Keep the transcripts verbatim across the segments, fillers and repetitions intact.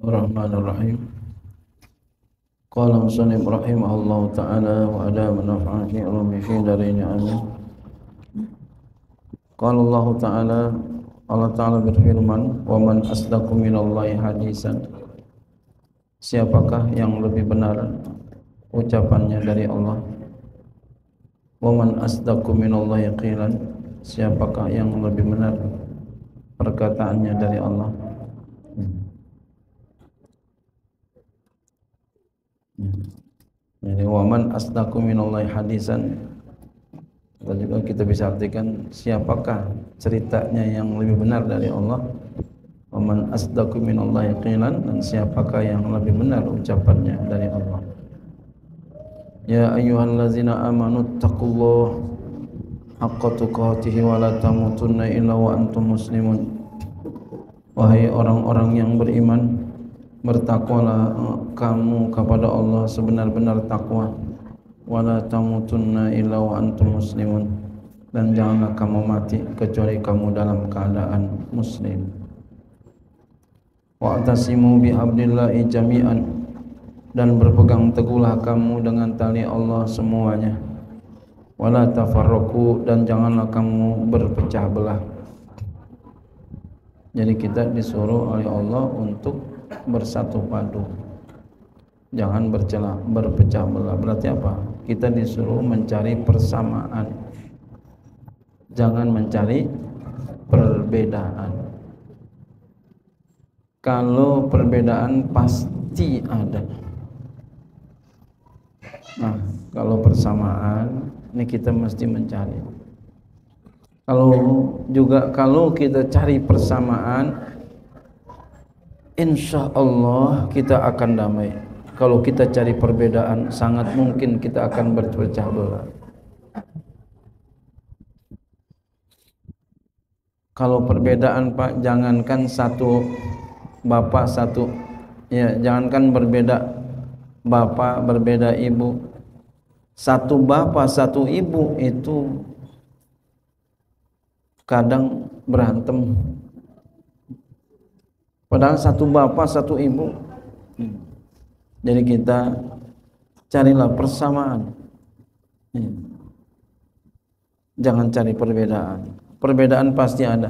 Bismillahirrahmanirrahim. Qala musannif rahimahullahu ta'ala wa ada manfa'a fi ulumi fi darini amin. Qala Allah ta'ala, Allah ta'ala berfirman, wa man asdaqu minallahi hadisan. Siapakah yang lebih benar ucapannya dari Allah? Wa man asdaqu minallahi qilan. Siapakah yang lebih benar perkataannya dari Allah? Jadi waman asdaqu minallahi hadisan, atau juga kita bisa artikan siapakah ceritanya yang lebih benar dari Allah. Waman asdaqu minallahi qilan, dan siapakah yang lebih benar ucapannya dari Allah. Ya ayyuhallazina amanu taqullaha haqqa tuqatih wa la tamutunna illa wa antum muslimun. Wahai orang-orang yang beriman, bertakwalah kamu kepada Allah sebenar-benar takwa, wala tamutunna illa wa antum muslimun, dan janganlah kamu mati kecuali kamu dalam keadaan muslim. Wa'tasimu bihablillahi jami'an, dan berpegang teguhlah kamu dengan tali Allah semuanya. Wala tafarraqu, dan janganlah kamu berpecah belah. Jadi kita disuruh oleh Allah untuk bersatu padu, jangan bercelah berpecah belah. Berarti apa? Kita disuruh mencari persamaan, jangan mencari perbedaan. Kalau perbedaan pasti ada, nah kalau persamaan ini kita mesti mencari. Kalau juga kalau kita cari persamaan, insya Allah kita akan damai. Kalau kita cari perbedaan, sangat mungkin kita akan berpecah belah. Kalau perbedaan, Pak, jangankan satu bapak satu, ya jangankan berbeda bapak, berbeda ibu, satu bapak satu ibu itu kadang berantem. Padahal satu bapak satu ibu. Jadi kita carilah persamaan, jangan cari perbedaan. Perbedaan pasti ada,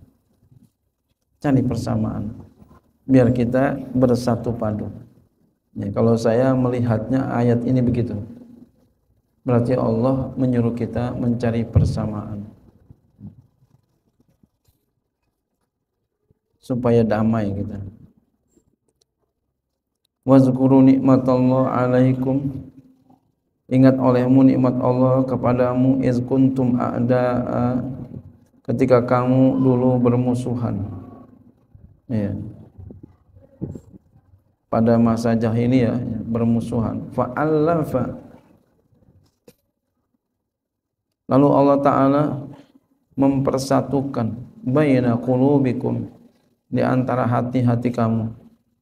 cari persamaan biar kita bersatu padu. Ya, kalau saya melihatnya ayat ini begitu, berarti Allah menyuruh kita mencari persamaan supaya damai kita. Wazkuru nikmatallah alaikum, ingat olehmu nikmat Allah kepadamu, iz kuntum a'da'a, ketika kamu dulu bermusuhan, ya, pada masa jahiliyah bermusuhan. Fa'allafa, lalu Allah Ta'ala mempersatukan baina qulubikum, di antara hati-hati kamu.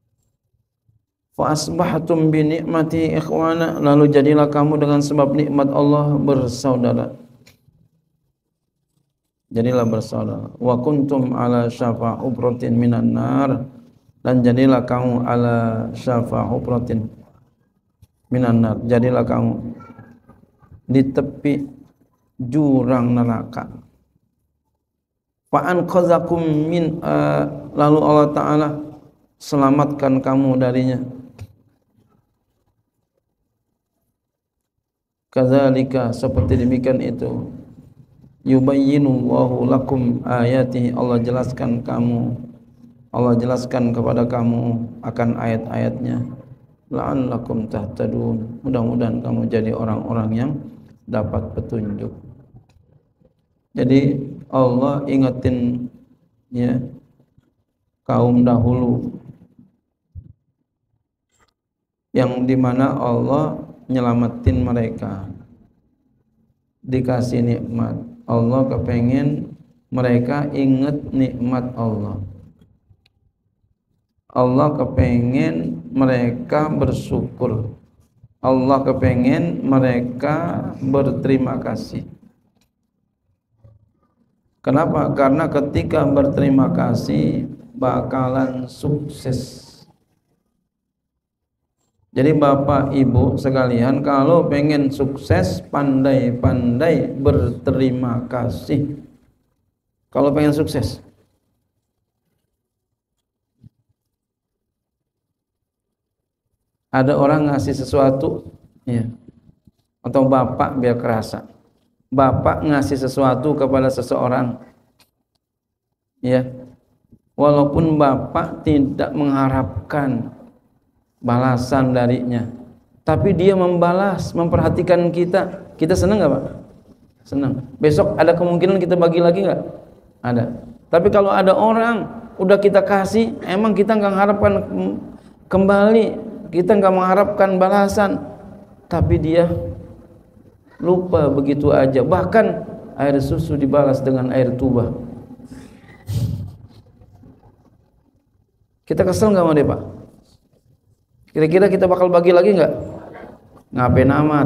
Fa asbahtum bi ni'mati ikhwana, lalu jadilah kamu dengan sebab nikmat Allah bersaudara. Jadilah bersaudara. Wa kuntum ala syafa hubratin minan nar, dan jadilah kamu ala syafa hubratin minan nar, jadilah kamu di tepi jurang neraka. Fa anqazakum min uh, lalu Allah Ta'ala selamatkan kamu darinya. Kadzalika, seperti demikian itu, yubayyinullahu lakum ayatihi, Allah jelaskan kamu, Allah jelaskan kepada kamu akan ayat-ayatnya. La'allakum tahtadun, mudah-mudahan kamu jadi orang-orang yang dapat petunjuk. Jadi Allah ingetin, ya, kaum dahulu yang dimana Allah nyelamatin mereka, dikasih nikmat. Allah kepengen mereka ingat nikmat Allah. Allah kepengen mereka bersyukur. Allah kepengen mereka berterima kasih. Kenapa? Karena ketika berterima kasih bakalan sukses. Jadi bapak ibu sekalian, kalau pengen sukses, pandai-pandai berterima kasih. Kalau pengen sukses, ada orang ngasih sesuatu, ya, atau bapak biar kerasa, bapak ngasih sesuatu kepada seseorang, ya, walaupun bapak tidak mengharapkan balasan darinya, tapi dia membalas, memperhatikan kita, kita senang nggak Pak? Senang. Besok ada kemungkinan kita bagi lagi nggak? Ada. Tapi kalau ada orang udah kita kasih, emang kita nggak mengharapkan kembali, kita nggak mengharapkan balasan, tapi dia lupa begitu aja. Bahkan air susu dibalas dengan air tuba. Kita kesel nggak sama dia Pak? Kira-kira kita bakal bagi lagi nggak? Ngapain amat?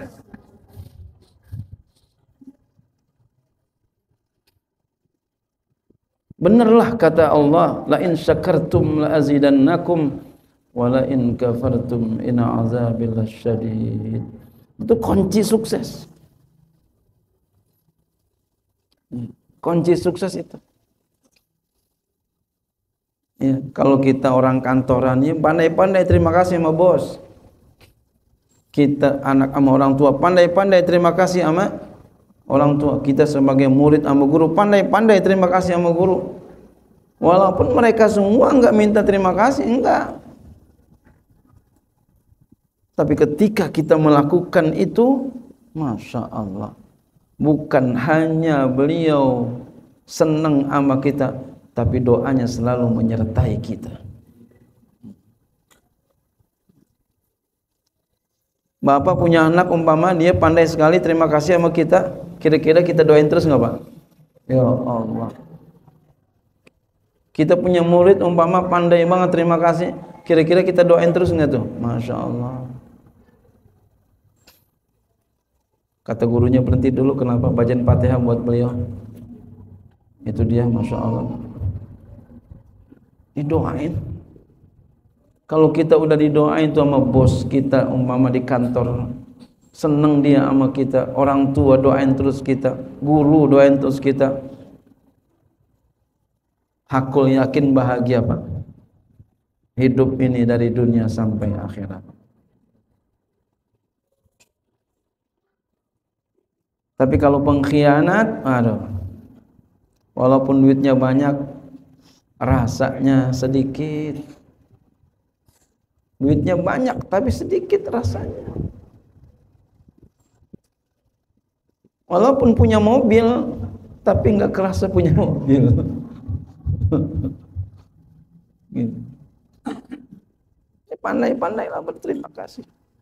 Benerlah kata Allah, la in syakartum la azidannakum wa la in kafartum inna azabi lasyadid. Itu kunci sukses. Kunci sukses itu. Ya, kalau kita orang kantoran, ya pandai-pandai terima kasih sama bos. Kita anak sama orang tua, pandai-pandai terima kasih sama orang tua. Kita sebagai murid sama guru, pandai-pandai terima kasih sama guru. Walaupun mereka semua enggak minta terima kasih, enggak. Tapi ketika kita melakukan itu, Masya Allah, bukan hanya beliau senang sama kita, tapi doanya selalu menyertai kita. Bapak punya anak umpama dia pandai sekali terima kasih sama kita, kira-kira kita doain terus nggak Pak? Ya Allah. Kita punya murid umpama pandai banget terima kasih, kira-kira kita doain terus nggak tuh? Masya Allah. Kata gurunya berhenti dulu, kenapa bacaan Fatihah buat beliau? Itu dia, Masya Allah. Didoain. Kalau kita udah didoain tuh sama bos kita umpama di kantor, seneng dia sama kita, orang tua doain terus kita, guru doain terus kita, hakul yakin bahagia Pak, hidup ini dari dunia sampai akhirat. Tapi kalau pengkhianat, aduh, walaupun duitnya banyak, rasanya sedikit. Duitnya banyak tapi sedikit rasanya. Walaupun punya mobil tapi nggak kerasa punya mobil. Gitu. Pandai-pandailah berterima kasih.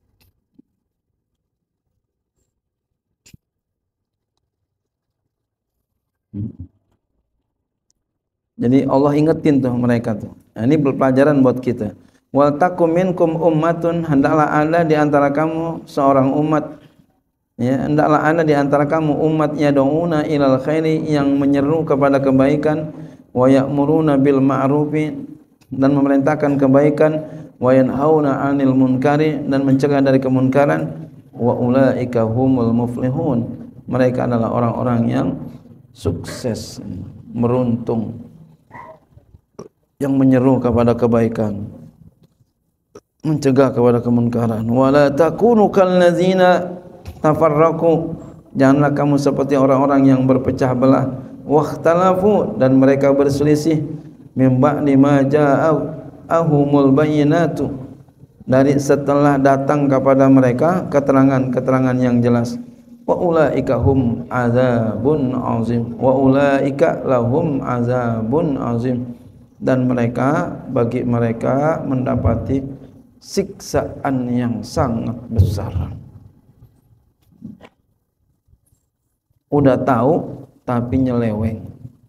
Jadi Allah ingetin tuh mereka tuh. Nah, ini pelajaran buat kita. Wal takum minkum ummatun, hendaklah ada di antara kamu seorang umat. Ya, hendaklah ada di antara kamu umat yad'una ilal khairi, yang menyeru kepada kebaikan, wa ya'muruna bil ma'rufi, dan memerintahkan kebaikan, wa yanhauna 'anil munkari, dan mencegah dari kemunkaran, wa ulaika humul muflihun. Mereka adalah orang-orang yang sukses, meruntung, yang menyeru kepada kebaikan, mencegah kepada kemunkaran. Wala takunu kallazina tafarraqu, janganlah kamu seperti orang-orang yang berpecah belah, wakhtalafu, dan mereka berselisih, min ba'di ma ja'ahumul bayyinatu, dari setelah datang kepada mereka keterangan-keterangan yang jelas. Wa ulaika hum azabun azim, wa ulaika lahum azabun azim, dan mereka, bagi mereka mendapati siksaan yang sangat besar. Udah tahu tapi nyeleweng,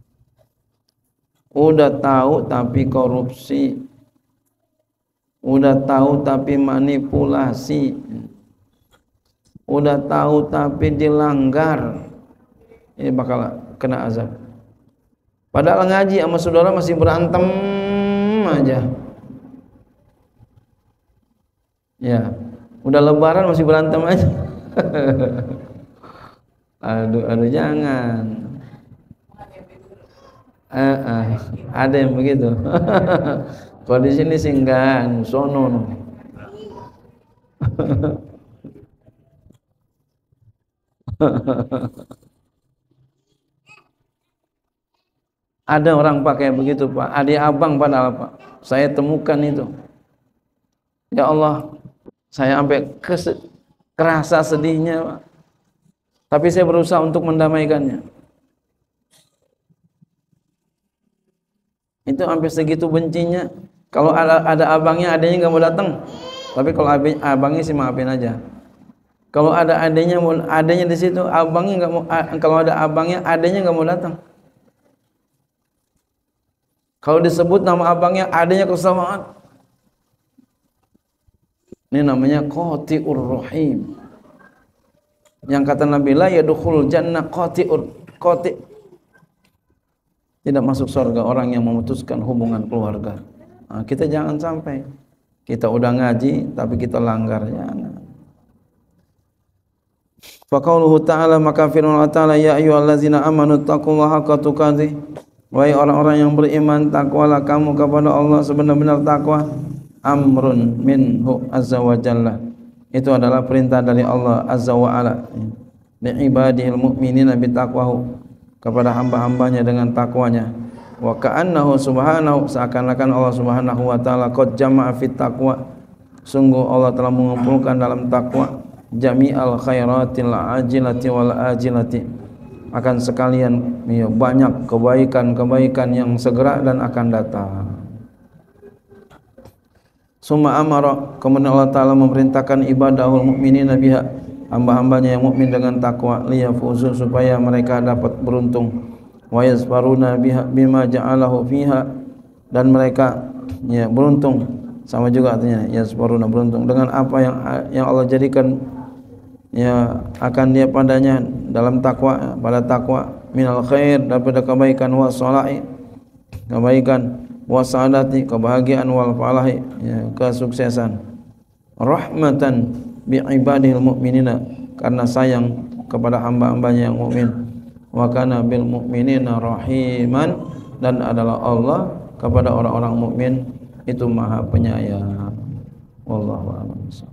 udah tahu tapi korupsi, udah tahu tapi manipulasi, udah tahu tapi dilanggar, ini bakal kena azab. Padahal ngaji sama saudara masih berantem aja. Ya, udah lebaran masih berantem aja. Aduh, aduh jangan. Eh, eh, ada yang begitu. Kalau di sini sih enggak, sono. No. Ada orang pakai begitu Pak, adik abang padahal Pak. Saya temukan itu. Ya Allah, saya sampai kes- kerasa sedihnya Pak. Tapi saya berusaha untuk mendamaikannya. Itu sampai segitu bencinya. Kalau ada ada abangnya, adanya nggak mau datang. Tapi kalau abangnya sih maafin aja. Kalau ada adanya mau adanya di situ, abangnya nggak mau. Kalau ada abangnya, adanya nggak mau datang. Kalau disebut nama abangnya, adanya kesel banget. Ini namanya qati'ur rahim. Yang kata Nabi la yadkhulul jannah qati'ur qati'. Tidak masuk surga orang yang memutuskan hubungan keluarga. Nah, kita jangan sampai kita udah ngaji tapi kita langgar, jangan. Fa qauluhu ta'ala, maka firman Allah Ta'ala, ya ayyuhallazina amanu taqullaha haqqa tuqatih. Wahai orang-orang yang beriman, takwalah kamu kepada Allah sebenar-benar takwa. Amrun minhu azza wa jalla. Itu adalah perintah dari Allah azza wa ala li ibadihil mu'minina bitaqwahu, kepada hamba-hambanya dengan takwanya. Wa ka'annahu subhanahu, seakan-akan Allah subhanahu wa ta'ala qad jama'a fit taqwa, sungguh Allah telah mengumpulkan dalam takwa jami'al khairatil ajilati wal ajilati, akan sekalian ya, banyak kebaikan-kebaikan yang segera dan akan datang. Summa amara, kemudian Allah Ta'ala memerintahkan ibadahul mu'minina biha, hamba-hambanya yang mukmin dengan takwa, liyafuzu, supaya mereka dapat beruntung, wa yazfaruna biha bima ja'alahu fiha, dan mereka ya beruntung, sama juga artinya yazfaruna, beruntung dengan apa yang yang Allah jadikan ya akan dia padanya dalam takwa, pada takwa, minal khair, daripada kebaikan, wa salahi, kebaikan, wa sa'adati, kebahagiaan, wal falahi, ya, kesuksesan, rahmatan bi ibadihil mu'minina, karena sayang kepada hamba-hambanya yang mukmin, wa kana bil mu'minina rahiman, dan adalah Allah kepada orang-orang mukmin itu maha penyayang. Wallahu a'lam.